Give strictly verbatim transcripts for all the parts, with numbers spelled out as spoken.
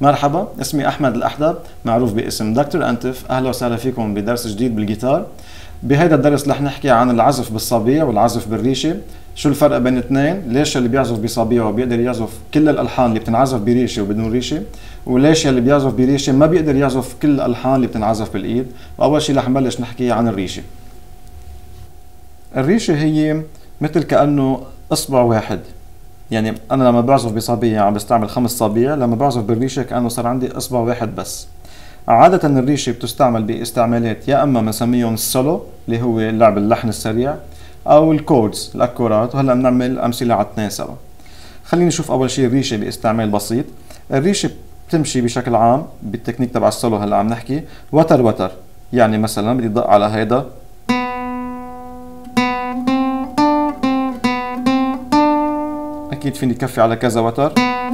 مرحبا، اسمي أحمد الأحدب، معروف باسم دكتور أنتف. أهلا وسهلا فيكم بدرس جديد بالجيتار. بهذا الدرس رح نحكي عن العزف بالصبيع والعزف بالريشة. شو الفرق بين الاثنين؟ ليش اللي بيعزف بصبيعه بيقدر يعزف كل الألحان اللي بتنعزف بريشة وبدون ريشة؟ وليش اللي بيعزف بريشة ما بيقدر يعزف كل الألحان اللي بتنعزف بالإيد؟ وأول شيء رح نبلش نحكي عن الريشة. الريشة هي مثل كأنه إصبع واحد، يعني أنا لما بعزف بصبيع عم بستعمل خمس صبيع، لما بعزف بالريشة كأنه صار عندي إصبع واحد بس. عادة الريشة بتستعمل باستعمالات يا أما بنسميهم السولو اللي هو لعب اللحن السريع، أو الكوردز الأكورات، وهلا بنعمل أمثلة على اثنين سوا. خلينا نشوف أول شيء الريشة باستعمال بسيط. الريشة بتمشي بشكل عام بالتكنيك تبع السولو هلا عم نحكي وتر وتر، يعني مثلا بدي ضق على هيدا، أكيد فيني كفي على كذا وتر،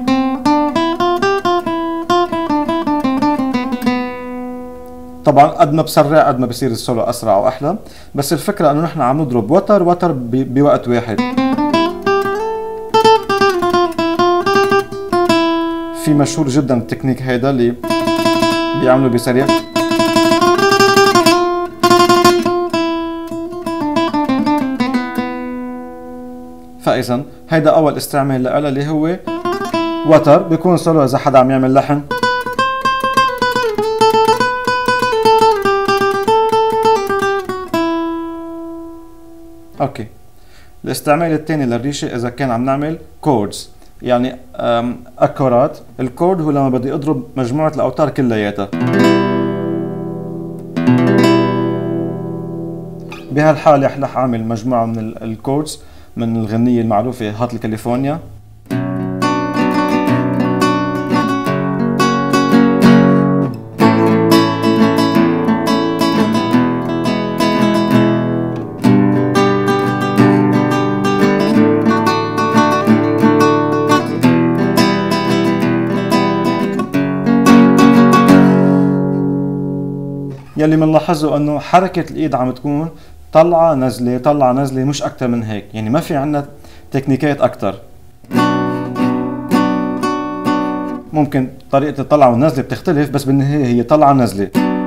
طبعا قد ما بسرع قد ما بصير السولو اسرع واحلى، بس الفكره انه نحن عم نضرب وتر وتر بوقت واحد. في مشهور جدا التكنيك هيدا اللي بيعملوا بسريع، فاذا هيدا اول استعمال لها اللي هو وتر، بيكون سولو اذا حدا عم يعمل لحن. اوكي، الاستعمال الثاني للريشه اذا كان عم نعمل كوردز، يعني اكورات. الكورد هو لما بدي اضرب مجموعه الاوتار كلياتها. بهالحاله رح اعمل مجموعه من الكوردز من الغنيه المعروفه هات الكاليفورنيا. يلي بنلاحظه انه حركة الايد عم تكون طلعة نزلة طلعة نزلة، مش اكتر من هيك، يعني ما في عنا تكنيكات اكتر. ممكن طريقة الطلعة والنزلة بتختلف، بس بالنهاية هي طلعة نزلة.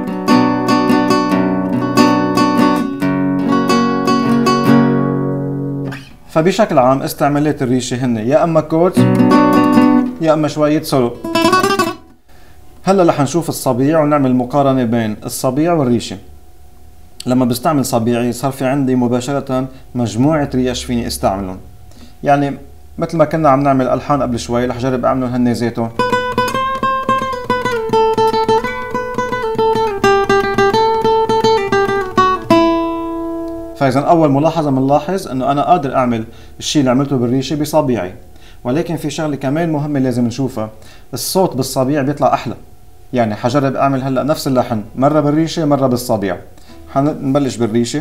فبشكل عام استعمالات الريشة هن يا اما كورد يا اما شوية سولو. هلا رح نشوف الصبيع ونعمل مقارنة بين الصبيع والريشة. لما بستعمل صبيعي صار في عندي مباشرة مجموعة ريش فيني استعملهم، يعني مثل ما كنا عم نعمل ألحان قبل شوي رح جرب اعملهم هن ذاتهم. فإذا أول ملاحظة بنلاحظ إنه أنا قادر أعمل الشيء اللي عملته بالريشة بصبيعي، ولكن في شغلة كمان مهمة لازم نشوفها، الصوت بالصبيع بيطلع أحلى. يعني حجرب أعمل هلأ نفس اللحن مرة بالريشة مرة بالصبيع. حنبلش بالريشة.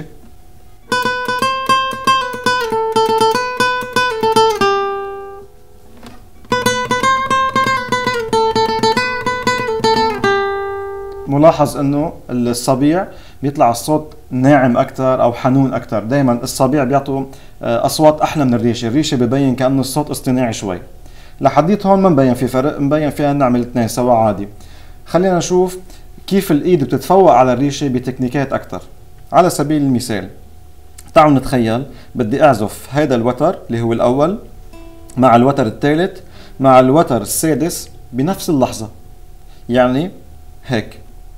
ملاحظ إنه الصبيع بيطلع الصوت ناعم أكتر أو حنون أكتر. دايما الصبيع بيعطوا أصوات أحلى من الريشة. الريشة ببين كأنه الصوت اصطناعي شوي. لحديت هون ما مبين في فرق، مبين فيها نعمل اثنين سوا عادي. خلينا نشوف كيف الايد بتتفوق على الريشة بتكنيكات اكتر. على سبيل المثال تعالوا نتخيل بدي اعزف هيدا الوتر اللي هو الاول مع الوتر الثالث مع الوتر السادس بنفس اللحظة، يعني هيك.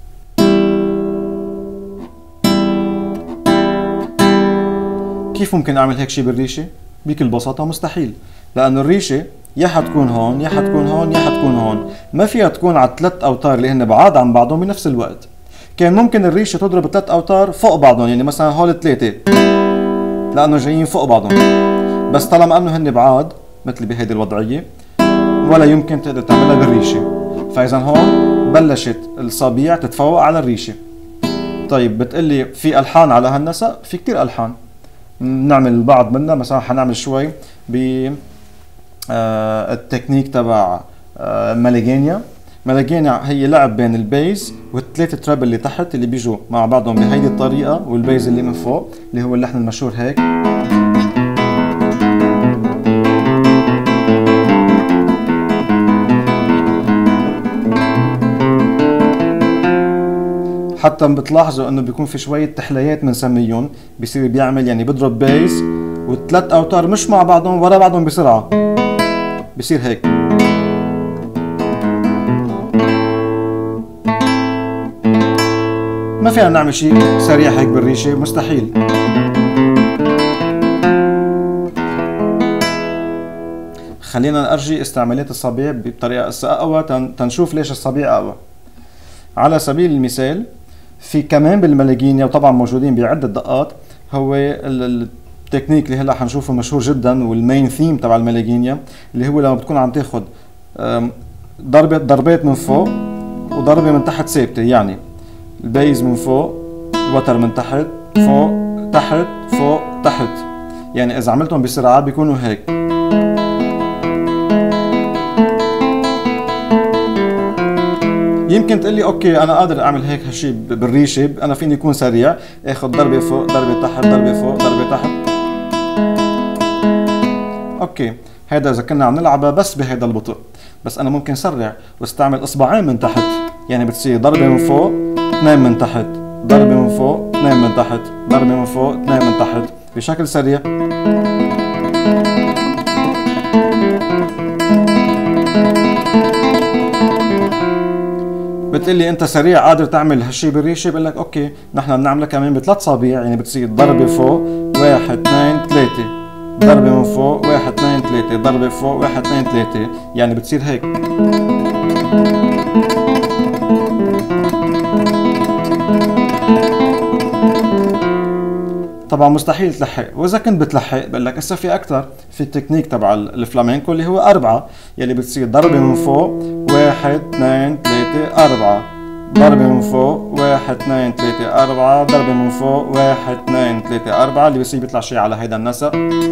كيف ممكن اعمل هيك شيء بالريشة؟ بكل بساطة مستحيل، لانه الريشة يا حتكون هون يا حتكون هون يا حتكون هون، ما فيها تكون على ثلاث اوتار اللي هن بعاد عن بعضهم بنفس الوقت. كان ممكن الريشه تضرب ثلاث اوتار فوق بعضهم، يعني مثلا هول الثلاثه لانه جايين فوق بعضهم، بس طالما انه هن بعاد مثل بهيدي الوضعيه ولا يمكن تقدر تعملها بالريشه. فاذا هون بلشت الصبيع تتفوق على الريشه. طيب بتقلي في الحان على هالنسق؟ في كثير الحان بنعمل البعض منها. مثلا حنعمل شوي ب آه التكنيك تبع آه ماليجينيا. ماليجينيا هي لعب بين البيز والثلاثة ترابل اللي تحت اللي بيجوا مع بعضهم بهيدي الطريقة، والبيز اللي من فوق اللي هو اللحن المشهور هيك. حتى بتلاحظوا انه بيكون في شويه تحليات بنسميهم، بيصير بيعمل يعني بضرب بيز والثلاث اوتار مش مع بعضهم ورا بعضهم بسرعه، بصير هيك. ما فينا نعمل شيء سريع هيك بالريشه، مستحيل. خلينا نرجي استعمالات الصبيع بطريقه اقوى تنشوف ليش الصبيع اقوى. على سبيل المثال في كمان بالملاجينيا، وطبعا موجودين بعده دقات، هو التكنيك اللي هلا حنشوفه مشهور جدا والمين ثيم تبع الملاجينيا، اللي هو لما بتكون عم تاخذ ضربه ضربات من فوق وضربه من تحت ثابته، يعني البيز من فوق، الوتر من تحت، فوق تحت فوق تحت. يعني اذا عملتهم بسرعه بيكونوا هيك. يمكن تقول لي اوكي انا قادر اعمل هيك هالشيء بالريشه، انا فيني يكون سريع، اخذ ضربه فوق ضربه تحت ضربه فوق ضربه تحت. اوكي هيدا اذا كنا عم نلعبها بس بهيدا البطء، بس انا ممكن سرع واستعمل اصبعين من تحت، يعني بتصير ضربه من فوق اثنين من تحت، ضربه من فوق اثنين من تحت، ضربه من فوق اثنين من تحت، بشكل سريع. بتقلي انت سريع قادر تعمل هالشي بالريشه، بقول لك اوكي نحن بنعملها كمان بثلاث صابيع، يعني بتصير ضربه فوق واحد اثنين ثلاثه، ضربه من فوق واحد اثنين ثلاثه، ضربه فوق واحد اثنين ثلاثه، يعني بتصير هيك. طبعا مستحيل تلحق، واذا كنت بتلحق بقول لك هسه في اكثر، في التكنيك تبع الفلامينكو اللي هو اربعه، يلي بتصير ضربه من فوق واحد اثنين ثلاثه اربعه، ضربه من فوق واحد اثنين ثلاثه اربعه، ضربه من فوق واحد اثنين ثلاثه اربعه، اللي بصير بيطلع شيء على هيدا النسق.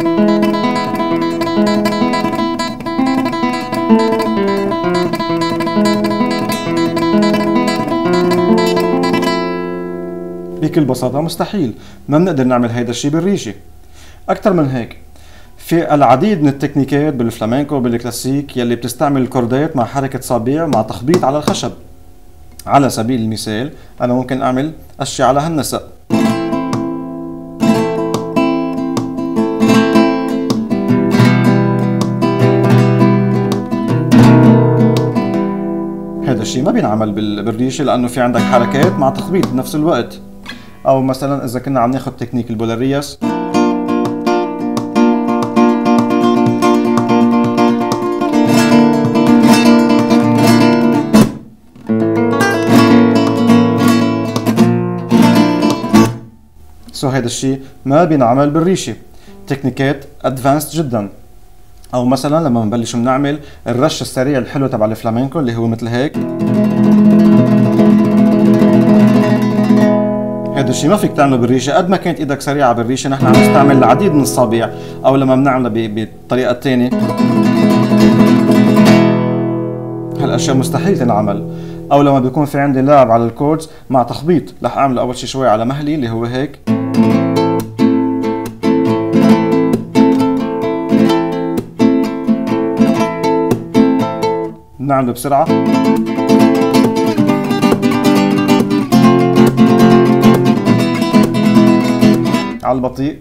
بكل بساطة مستحيل، ما بنقدر نعمل هيدا الشيء بالريشة. أكثر من هيك في العديد من التكنيكات بالفلامينكو بالكلاسيك يلي بتستعمل الكوردات مع حركة صابيع مع تخبيط على الخشب. على سبيل المثال أنا ممكن أعمل أشياء على هالنسق. هذا الشيء ما بينعمل بالريشة لأنه في عندك حركات مع تخبيط بنفس الوقت. أو مثلا إذا كنا عم ناخذ تكنيك البولارياس، سو هذا الشيء ما بينعمل بالريشة، تكنيكات ادفانسد جدا. أو مثلا لما بنبلش بنعمل الرش السريع الحلو تبع الفلامينكو اللي هو مثل هيك، هذا الشيء ما فيك تعمله بالريشه قد ما كانت ايدك سريعه بالريشه. نحن عم نستعمل العديد من الصابيع، او لما بنعملها بالطريقه الثانيه هالاشياء مستحيل تنعمل. او لما بيكون في عندي لعب على الكوردز مع تخبيط، رح اعمله اول شيء شوي على مهلي اللي هو هيك، بنعمله بسرعه، على البطيء،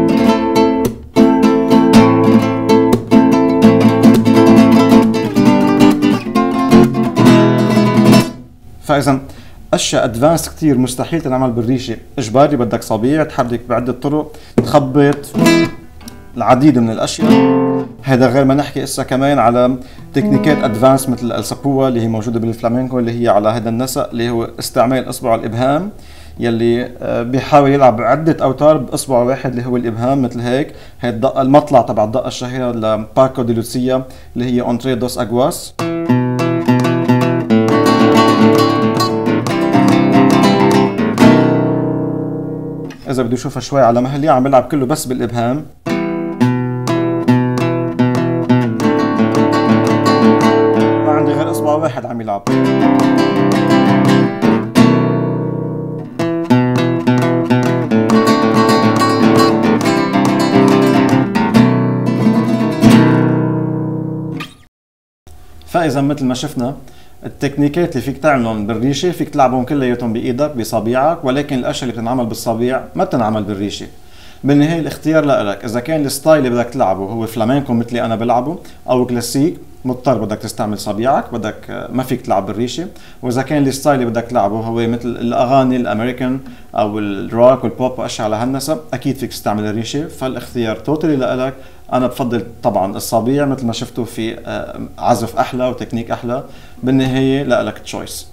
فاذا اشياء ادفانس كثير مستحيل تنعمل بالريشه، اجباري بدك صبيع تحرك بعده طرق، تخبط العديد من الاشياء. هذا غير ما نحكي اسا كمان على تكنيكات ادفانس مثل السابوا اللي هي موجوده بالفلامينكو، اللي هي على هذا النسق اللي هو استعمال اصبع الابهام، يلي بيحاول يلعب بعدة أوتار بإصبع واحد اللي هو الإبهام مثل هيك. هي الدقة المطلع تبع الدقة الشهيرة لباكو دي لوسيا اللي هي أونتري دوس أغواس. إذا بدي أشوفها شوي على مهلي عم بلعب كله بس بالإبهام. ما عندي غير إصبع واحد عم يلعب. فإذا مثل ما شفنا التكنيكات اللي فيك تعملهم بالريشه فيك تلعبهم كلياتهم بايدك بصابيعك، ولكن الاشياء اللي بتنعمل بالصابيع ما بتنعمل بالريشه. بالنهايه الاختيار لك، اذا كان الستايل اللي بدك تلعبه هو فلامينكو مثلي انا بلعبه او كلاسيك مضطر بدك تستعمل صابيعك، بدك ما فيك تلعب بالريشه. واذا كان الستايل اللي بدك تلعبه هو مثل الاغاني الامريكان او الروك والبوب واشياء على هالنسب، اكيد فيك تستعمل الريشه. فالاختيار توتالي لك. انا بفضل طبعا الصابيع مثل ما شفتوا في عزف احلى وتكنيك احلى. بالنهايه لك تشويس.